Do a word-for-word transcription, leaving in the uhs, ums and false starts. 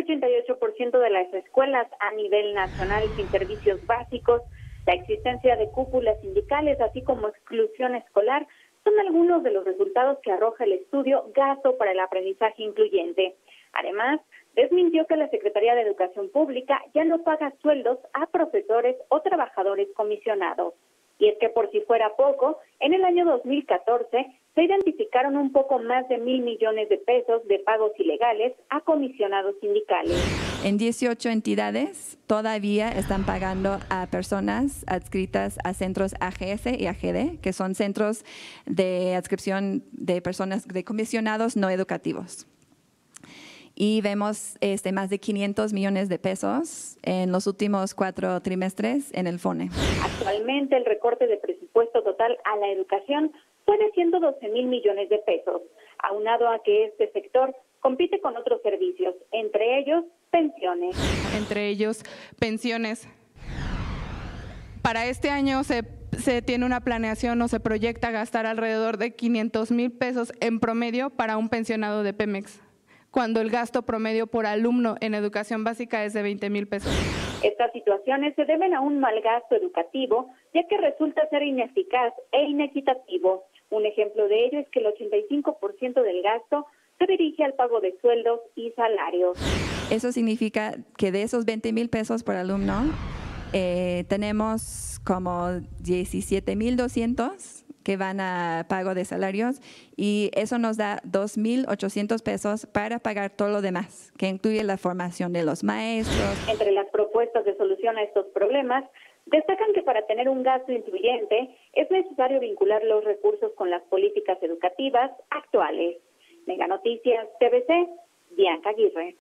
ochenta y ocho por ciento de las escuelas a nivel nacional sin servicios básicos, la existencia de cúpulas sindicales, así como exclusión escolar, son algunos de los resultados que arroja el estudio Gasto para el Aprendizaje Incluyente. Además, desmintió que la Secretaría de Educación Pública ya no paga sueldos a profesores o trabajadores comisionados. Y es que por si fuera poco, en el año dos mil catorce se identificaron un poco más de mil millones de pesos de pagos ilegales a comisionados sindicales. En dieciocho entidades todavía están pagando a personas adscritas a centros A G S y A G D, que son centros de adscripción de personas de comisionados no educativos. Y vemos este, más de quinientos millones de pesos en los últimos cuatro trimestres en el FONE. Actualmente el recorte de presupuesto total a la educación fue de ciento doce mil millones de pesos, aunado a que este sector compite con otros servicios, entre ellos pensiones. Entre ellos pensiones. Para este año se, se tiene una planeación o se proyecta gastar alrededor de quinientos mil pesos en promedio para un pensionado de Pemex, cuando el gasto promedio por alumno en educación básica es de veinte mil pesos. Estas situaciones se deben a un mal gasto educativo, ya que resulta ser ineficaz e inequitativo. Un ejemplo de ello es que el ochenta y cinco por ciento del gasto se dirige al pago de sueldos y salarios. Eso significa que de esos veinte mil pesos por alumno, eh, tenemos como diecisiete mil doscientos que van a pago de salarios y eso nos da dos mil ochocientos pesos para pagar todo lo demás, que incluye la formación de los maestros. Entre las propuestas de solución a estos problemas, destacan que para tener un gasto incluyente es necesario vincular los recursos con las políticas educativas actuales. Mega Noticias T V C, Bianca Aguirre.